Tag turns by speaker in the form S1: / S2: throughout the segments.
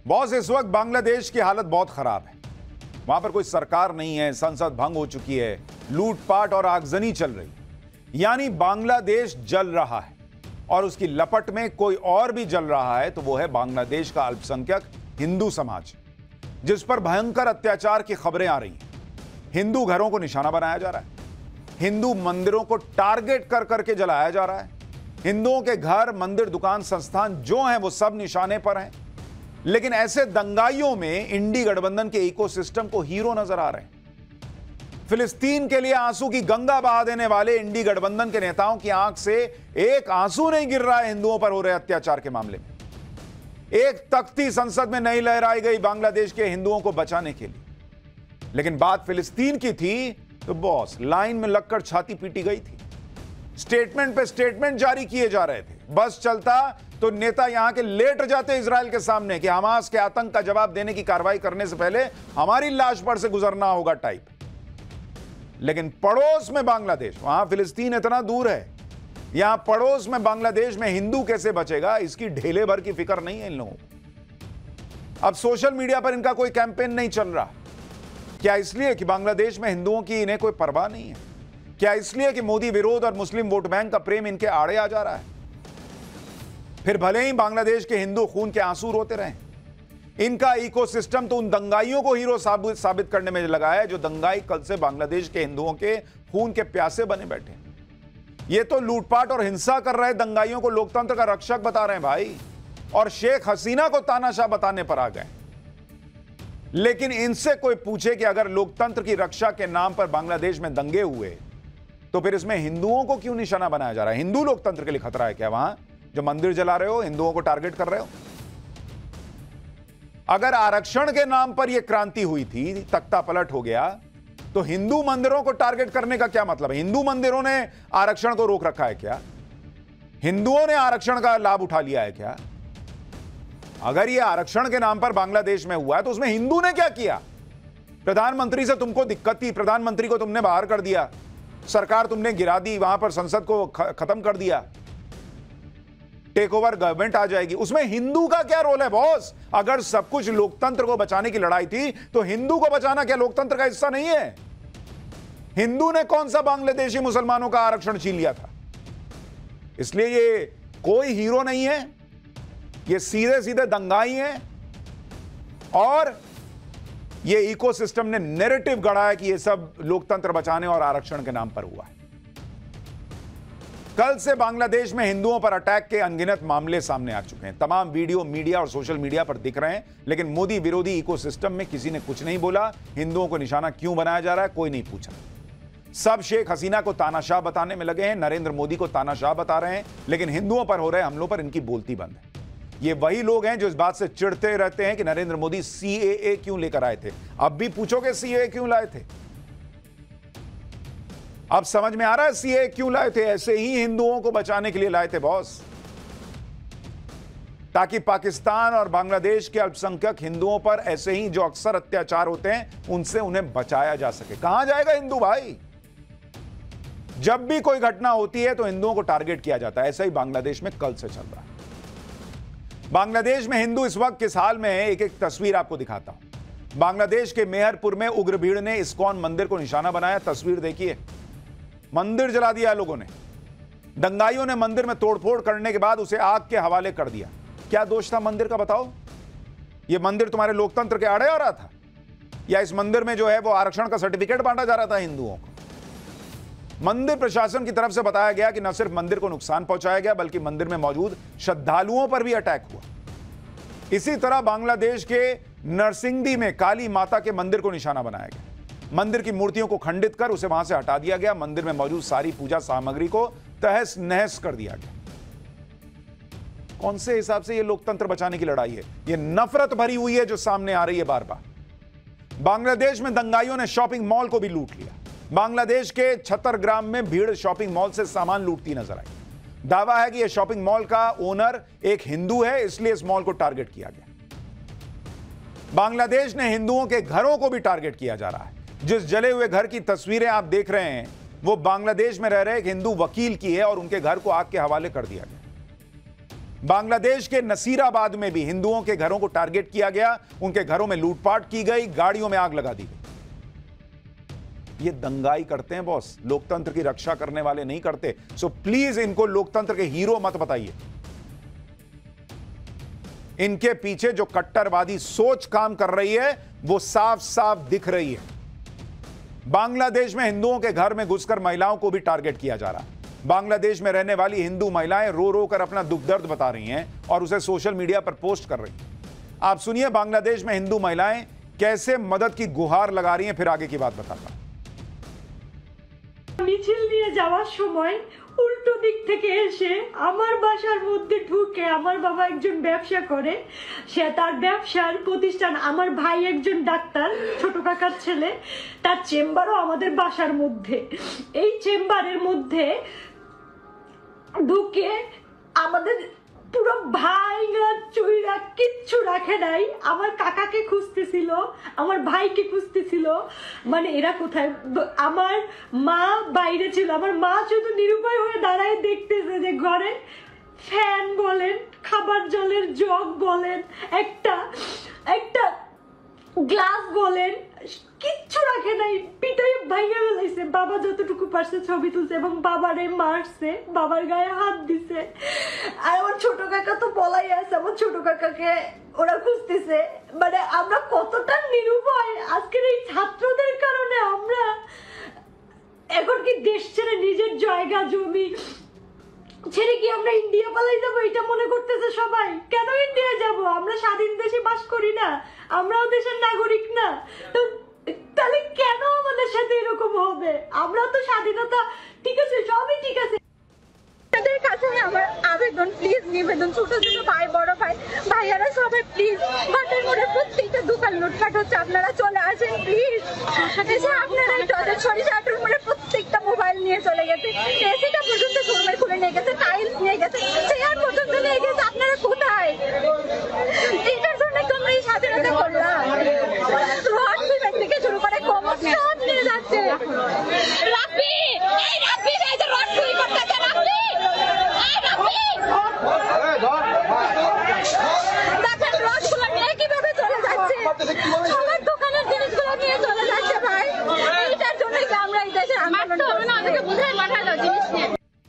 S1: Boss, इस वक्त बांग्लादेश की हालत बहुत खराब है। वहां पर कोई सरकार नहीं है, संसद भंग हो चुकी है, लूटपाट और आगजनी चल रही है। यानी बांग्लादेश जल रहा है और उसकी लपट में कोई और भी जल रहा है, तो वो है बांग्लादेश का अल्पसंख्यक हिंदू समाज, जिस पर भयंकर अत्याचार की खबरें आ रही हैं। हिंदू घरों को निशाना बनाया जा रहा है, हिंदू मंदिरों को टारगेट कर करके जलाया जा रहा है। हिंदुओं के घर, मंदिर, दुकान, संस्थान जो हैं वो सब निशाने पर हैं। लेकिन ऐसे दंगाइयों में इंडी गठबंधन के इकोसिस्टम को हीरो नजर आ रहे हैं। फिलिस्तीन के लिए आंसू की गंगा बहा देने वाले इंडी गठबंधन के नेताओं की आंख से एक आंसू नहीं गिर रहा है हिंदुओं पर हो रहे अत्याचार के मामले में। एक तख्ती संसद में नहीं लहराई गई बांग्लादेश के हिंदुओं को बचाने के लिए। लेकिन बात फिलिस्तीन की थी तो बॉस, लाइन में लगकर छाती पीटी गई थी। स्टेटमेंट पे स्टेटमेंट जारी किए जा रहे थे। बस चलता तो नेता यहां के लेट जाते इजराइल के सामने कि हमास के आतंक का जवाब देने की कार्रवाई करने से पहले हमारी लाश पर से गुजरना होगा टाइप। लेकिन पड़ोस में बांग्लादेश, वहां फिलिस्तीन इतना दूर है, यहां पड़ोस में बांग्लादेश में हिंदू कैसे बचेगा, इसकी ढेले भर की फिक्र नहीं है इन लोगों को। अब सोशल मीडिया पर इनका कोई कैंपेन नहीं चल रहा। क्या इसलिए कि बांग्लादेश में हिंदुओं की इन्हें कोई परवाह नहीं है? क्या इसलिए कि मोदी विरोध और मुस्लिम वोट बैंक का प्रेम इनके आड़े आ जा रहा है? फिर भले ही बांग्लादेश के हिंदू खून के आंसू रोते रहें, इनका इकोसिस्टम तो उन दंगाइयों को हीरो साबित करने में लगा है जो दंगाई कल से बांग्लादेश के हिंदुओं के खून के प्यासे बने बैठे। ये तो लूटपाट और हिंसा कर रहे दंगाइयों को लोकतंत्र का रक्षक बता रहे हैं भाई, और शेख हसीना को तानाशाह बताने पर आ गए। लेकिन इनसे कोई पूछे कि अगर लोकतंत्र की रक्षा के नाम पर बांग्लादेश में दंगे हुए तो फिर इसमें हिंदुओं को क्यों निशाना बनाया जा रहा है? हिंदू लोकतंत्र के लिए खतरा है क्या वहां जो मंदिर जला रहे हो, हिंदुओं को टारगेट कर रहे हो? अगर आरक्षण के नाम पर यह क्रांति हुई थी, तख्ता पलट हो गया, तो हिंदू मंदिरों को टारगेट करने का क्या मतलब है? हिंदू मंदिरों ने आरक्षण को रोक रखा है क्या? हिंदुओं ने आरक्षण का लाभ उठा लिया है क्या? अगर यह आरक्षण के नाम पर बांग्लादेश में हुआ है तो उसमें हिंदू ने क्या किया? प्रधानमंत्री से तुमको दिक्कत थी, प्रधानमंत्री को तुमने बाहर कर दिया, सरकार तुमने गिरा दी, वहां पर संसद को खत्म कर दिया, टेक ओवर गवर्नमेंट आ जाएगी। उसमें हिंदू का क्या रोल है बॉस? अगर सब कुछ लोकतंत्र को बचाने की लड़ाई थी तो हिंदू को बचाना क्या लोकतंत्र का हिस्सा नहीं है? हिंदू ने कौन सा बांग्लादेशी मुसलमानों का आरक्षण छीन लिया था? इसलिए ये कोई हीरो नहीं है, ये सीधे सीधे दंगाई हैं। और ये इकोसिस्टम ने नैरेटिव गढ़ा है कि ये सब लोकतंत्र बचाने और आरक्षण के नाम पर हुआ है। कल से बांग्लादेश में हिंदुओं पर अटैक के अनगिनत मामले सामने आ चुके हैं। तमाम वीडियो मीडिया और सोशल मीडिया पर दिख रहे हैं, लेकिन मोदी विरोधी इकोसिस्टम में किसी ने कुछ नहीं बोला। हिंदुओं को निशाना क्यों बनाया जा रहा है, कोई नहीं पूछा। सब शेख हसीना को तानाशाह बताने में लगे हैं, नरेंद्र मोदी को तानाशाह बता रहे हैं, लेकिन हिंदुओं पर हो रहे हमलों पर इनकी बोलती बंद है। ये वही लोग हैं जो इस बात से चिढ़ते रहते हैं कि नरेंद्र मोदी सीएए क्यों लेकर आए थे। अब भी पूछोगे सीएए क्यों लाए थे? अब समझ में आ रहा है सीएए क्यों लाए थे? ऐसे ही हिंदुओं को बचाने के लिए लाए थे बॉस, ताकि पाकिस्तान और बांग्लादेश के अल्पसंख्यक हिंदुओं पर ऐसे ही जो अक्सर अत्याचार होते हैं उनसे उन्हें बचाया जा सके। कहां जाएगा हिंदू भाई? जब भी कोई घटना होती है तो हिंदुओं को टारगेट किया जाता है। ऐसा ही बांग्लादेश में कल से चल रहा है। बांग्लादेश में हिंदू इस वक्त किस हाल में है, एक एक तस्वीर आपको दिखाता हूं। बांग्लादेश के मेहरपुर में उग्र भीड़ ने इस्कॉन मंदिर को निशाना बनाया। तस्वीर देखिए, मंदिर जला दिया लोगों ने। दंगाइयों ने मंदिर में तोड़फोड़ करने के बाद उसे आग के हवाले कर दिया। क्या दोष था मंदिर का बताओ? यह मंदिर तुम्हारे लोकतंत्र के आड़े आ रहा था, या इस मंदिर में जो है वो आरक्षण का सर्टिफिकेट बांटा जा रहा था हिंदुओं को? मंदिर प्रशासन की तरफ से बताया गया कि न सिर्फ मंदिर को नुकसान पहुंचाया गया, बल्कि मंदिर में मौजूद श्रद्धालुओं पर भी अटैक हुआ। इसी तरह बांग्लादेश के नरसिंगदी में काली माता के मंदिर को निशाना बनाया गया। मंदिर की मूर्तियों को खंडित कर उसे वहां से हटा दिया गया। मंदिर में मौजूद सारी पूजा सामग्री को तहस नहस कर दिया गया। कौन से हिसाब से यह लोकतंत्र बचाने की लड़ाई है? यह नफरत भरी हुई है जो सामने आ रही है बार बार। बांग्लादेश में दंगाइयों ने शॉपिंग मॉल को भी लूट लिया। बांग्लादेश के छतरग्राम में भीड़ शॉपिंग मॉल से सामान लूटती नजर आई। दावा है कि यह शॉपिंग मॉल का ओनर एक हिंदू है, इसलिए इस मॉल को टारगेट किया गया। बांग्लादेश ने हिंदुओं के घरों को भी टारगेट किया जा रहा है। जिस जले हुए घर की तस्वीरें आप देख रहे हैं वो बांग्लादेश में रह रहे एक हिंदू वकील की है और उनके घर को आग के हवाले कर दिया गया। बांग्लादेश के नसीराबाद में भी हिंदुओं के घरों को टारगेट किया गया, उनके घरों में लूटपाट की गई, गाड़ियों में आग लगा दी गई। ये दंगाई करते हैं बॉस, लोकतंत्र की रक्षा करने वाले नहीं करते। सो प्लीज इनको लोकतंत्र के हीरो मत बताइए। इनके पीछे जो कट्टरवादी सोच काम कर रही है वो साफ साफ दिख रही है। बांग्लादेश में हिंदुओं के घर में घुसकर महिलाओं को भी टारगेट किया जा रहा है। बांग्लादेश में रहने वाली हिंदू महिलाएं रो रो कर अपना दुख दर्द बता रही हैं और उसे सोशल मीडिया पर पोस्ट कर रही हैं। आप सुनिए बांग्लादेश में हिंदू महिलाएं कैसे मदद की गुहार लगा रही हैं, फिर आगे की बात बताता हूं।
S2: মিছিল নিয়ে যাওয়ার সময় উল্টো দিক থেকে এসে আমার বাসার মধ্যে ঢুকে, আমার বাবা একজন ব্যবসা করে, সে তার ব্যবসার প্রতিষ্ঠান, আমার ভাই একজন ডাক্তার, ছোট কাকার ছেলে, তার চেম্বারও আমাদের বাসার মধ্যে। এই চেম্বারের মধ্যে ঢুকে আমাদের পুরো ভাইরা চুইরা কিচ্ছু রাখে নাই। আমার কাকাকে খুঁজতেছিল, আমার ভাইকে খুঁজতেছিল, মানে এরা কোথায়। আমার মা বাইরে ছিল, আমার মা শুধু নিরুপায় হয়ে দাঁড়ায় দেখতেছে যে ঘরে ফ্যান বলেন, খাবার জলের জগ বলেন, একটা গ্লাস বলেন, কিচ্ছু রাখে নাই, পিটাই ভাঙে ফেলাইছে। বাবা যতটুকু পারছে ছবি তুলছে এবং বাবারে মারছে, বাবার গায়ে হাত দিছে। আর আমার ছোট কাকা তো বলাই আছে, আমার ছোট কাকাকে ওরা খুঁজতেছে। মানে আমরা কতটা নিরুপায় আজকের এই ছাত্রদের কারণে। আমরা এখন কি দেশ ছেড়ে নিজের জায়গা জমি ছেড়ে কি আমরা ইন্ডিয়া পালাই যাবো, এটা মনে করতেছে সবাই। কেন ইন্ডিয়া যাব? আমরা স্বাধীন দেশে বাস করি না? আমরাও দেশের নাগরিক না? তাহলে কেন আমাদের সাথে এরকম হবে? আমরা তো স্বাধীনতা, ঠিক আছে, সবই ঠিক আছে।
S3: তাদের কাছে আমার আবেদন, প্লিজ নিবেদন, ছোট ছোট ভাই, বড় ভাই, ভাইয়ারা সবাই প্লিজ, বাটের মোড়ে প্রত্যেকটা দোকান লুটপাট হচ্ছে, আপনারা চলে আসেন প্লিজ। এসে আপনারা সরিষাটার মোড়ে প্রত্যেকটা মোবাইল নিয়ে চলে গেছে, এসিটা পর্যন্ত শোরুমে খুলে নিয়ে গেছে, টাইলস নিয়ে গেছে, চেয়ার পর্যন্ত নিয়ে গেছে। আপনারা কোথায়? এটার জন্য তো আমরা এই স্বাধীনতা করলাম। রড সিমেন্ট থেকে শুরু করে কমর সব নিয়ে যাচ্ছে। রাব্বি, এই রাব্বি এই যে রড চুরি করতেছে, রাব্বি দেখেন রসগুলো নিয়ে কিভাবে চলে যাচ্ছে, সবার দোকানের জিনিসগুলো নিয়ে চলে যাচ্ছে। ভাই এইটার জন্য কি আমরা এই দেশে আন্দোলন করবো না? আমাদেরকে বুঝাই পাঠালো জিনিস নিয়ে।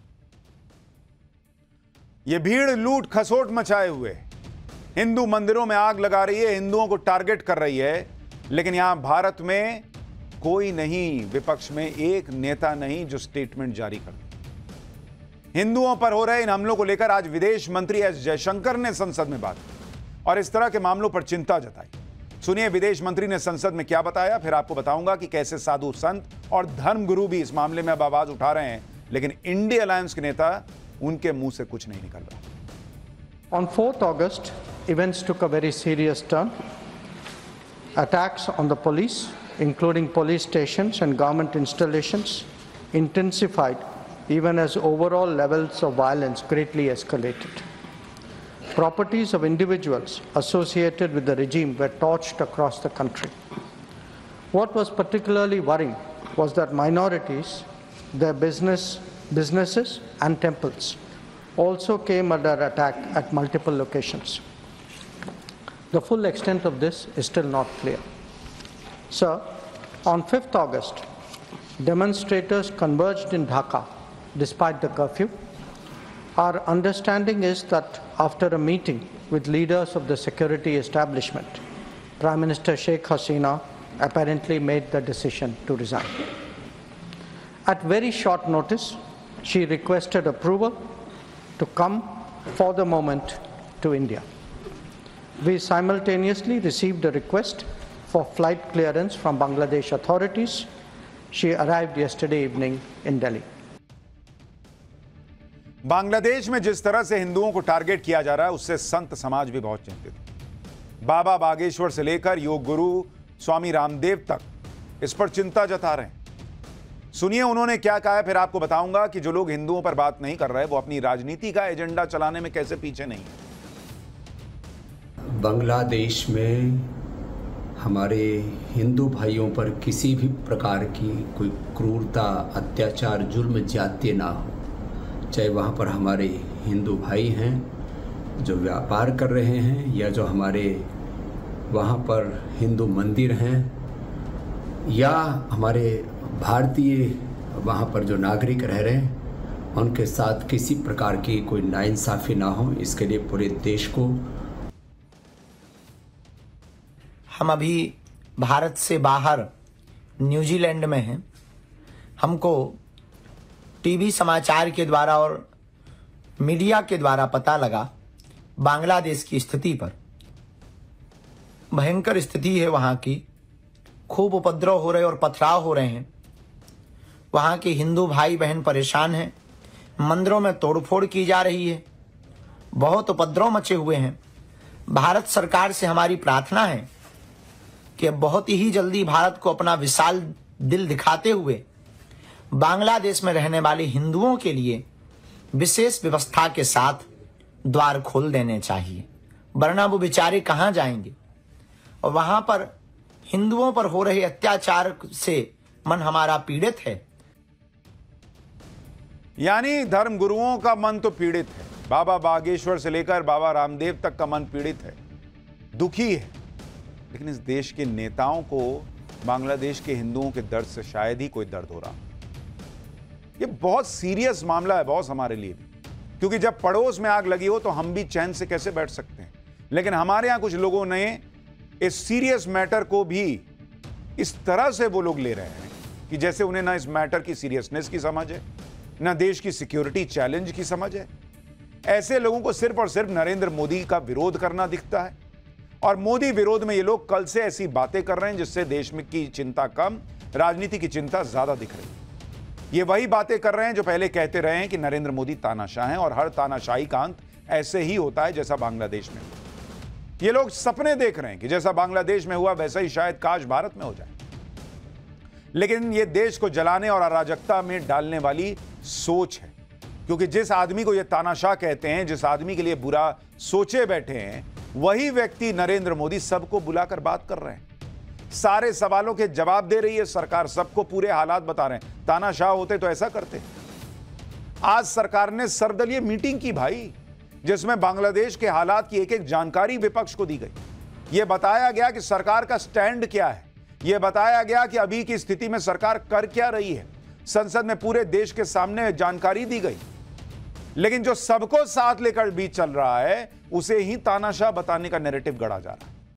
S1: ये भीड़ लूट खसोट मचाए हुए हिंदू मंदिरों में आग लगा रही है, हिंदुओं को टारगेट कर रही है। लेकिन यहां भारत में कोई नहीं, विपक्ष में एक नेता नहीं जो स्टेटमेंट जारी कर। हिंदुओं पर हो रहे इन हमलों को लेकर आज विदेश मंत्री एस जयशंकर ने संसद में बात की और इस तरह के मामलों पर चिंता जताई। सुनिए विदेश मंत्री ने संसद में क्या बताया, फिर आपको बताऊंगा कि कैसे साधु संत और धर्मगुरु भी इस मामले में अब आवाज उठा रहे हैं, लेकिन इंडिया अलायंस के नेता उनके मुंह से कुछ नहीं निकल रहा।
S4: On 4th August, events took a very serious turn. Attacks on the police, including police stations and government installations, intensified even as overall levels of violence greatly escalated. Properties of individuals associated with the regime were torched across the country. What was particularly worrying was that minorities, their businesses and temples also came under attack at multiple locations. The full extent of this is still not clear. Sir, on 5th August, demonstrators converged in Dhaka despite the curfew. Our understanding is that after a meeting with leaders of the security establishment, Prime Minister Sheikh Hasina apparently made the decision to resign. At very short notice, she requested approval to come for the moment to India. We simultaneously received a request for flight clearance from Bangladesh authorities. She arrived yesterday evening in Delhi.
S1: Bangladesh में जिस तरह से हिंदुओं को target किया जा रहा है उससे संत समाज भी बहुत चिंतित है। बाबा बागेश्वर से लेकर योग गुरु स्वामी रामदेव तक इस पर चिंता जता रहे हैं। सुनिए उन्होंने क्या कहा है, फिर आपको बताऊंगा कि जो लोग हिंदुओं पर बात नहीं कर रहे वो अपनी राजनीति का एजेंडा चलाने में कैसे पीछे नहीं है।
S5: बांग्लादेश में हमारे हिंदू भाइयों पर किसी भी प्रकार की कोई क्रूरता, अत्याचार, जुल्म, ज्यादती ना हो, चाहे वहाँ पर हमारे हिंदू भाई हैं जो व्यापार कर रहे हैं या जो हमारे वहाँ पर हिंदू मंदिर हैं या हमारे भारतीय वहाँ पर जो नागरिक रह रहे हैं उनके साथ किसी प्रकार की कोई नाइंसाफ़ी ना हो, इसके लिए पूरे देश को।
S6: हम अभी भारत से बाहर न्यूजीलैंड में हैं। हमको टीवी समाचार के द्वारा और मीडिया के द्वारा पता लगा बांग्लादेश की स्थिति पर। भयंकर स्थिति है वहाँ की, खूब उपद्रव हो रहे और पथराव हो रहे हैं। वहाँ के हिंदू भाई बहन परेशान हैं, मंदिरों में तोड़फोड़ की जा रही है, बहुत उपद्रव मचे हुए हैं। भारत सरकार से हमारी प्रार्थना है कि बहुत ही जल्दी भारत को अपना विशाल दिल दिखाते हुए बांग्लादेश में रहने वाले हिंदुओं के लिए विशेष व्यवस्था के साथ द्वार खोल देने चाहिए, वरना वो बेचारे कहाँ जाएंगे। और वहां पर हिंदुओं पर हो रहे अत्याचार से मन हमारा पीड़ित है।
S1: यानी धर्म गुरुओं का मन तो पीड़ित है, बाबा बागेश्वर से लेकर बाबा रामदेव तक का मन पीड़ित है, दुखी है। लेकिन इस देश के नेताओं को बांग्लादेश के हिंदुओं के दर्द से शायद ही कोई दर्द हो रहा। ये बहुत सीरियस मामला है बॉस हमारे लिए भी, क्योंकि जब पड़ोस में आग लगी हो तो हम भी चैन से कैसे बैठ सकते हैं। लेकिन हमारे यहां कुछ लोगों ने इस सीरियस मैटर को भी इस तरह से वो लोग ले रहे हैं कि जैसे उन्हें ना इस मैटर की सीरियसनेस की समझ है, ना देश की सिक्योरिटी चैलेंज की समझ है। ऐसे लोगों को सिर्फ और सिर्फ नरेंद्र मोदी का विरोध करना दिखता है, और मोदी विरोध में ये लोग कल से ऐसी बातें कर रहे हैं जिससे देश में की चिंता कम, राजनीति की चिंता ज्यादा दिख रही है। ये वही बातें कर रहे हैं जो पहले कहते रहे हैं कि नरेंद्र मोदी तानाशाह हैं और हर तानाशाही का अंत ऐसे ही होता है जैसा बांग्लादेश में हुआ। ये लोग सपने देख रहे हैं कि जैसा बांग्लादेश में हुआ वैसा ही शायद काश भारत में हो जाए। लेकिन ये देश को जलाने और अराजकता में डालने वाली सोच है, क्योंकि जिस आदमी को ये तानाशाह कहते हैं, जिस आदमी के लिए बुरा सोचे बैठे हैं, वही व्यक्ति नरेंद्र मोदी सबको बुलाकर बात कर रहे हैं, सारे सवालों के जवाब दे रही है सरकार, सबको पूरे हालात बता रहे हैं। तानाशाह होते तो ऐसा करते। आज सरकार ने सर्वदलीय मीटिंग की भाई, जिसमें बांग्लादेश के हालात की एक एक जानकारी विपक्ष को दी गई। यह बताया गया कि सरकार का स्टैंड क्या है, यह बताया गया कि अभी की स्थिति में सरकार कर क्या रही है। संसद में पूरे देश के सामने जानकारी दी गई। लेकिन जो सबको साथ लेकर भी चल रहा है, उसे ही तानाशाह बताने का नैरेटिव गढ़ा जा रहा है।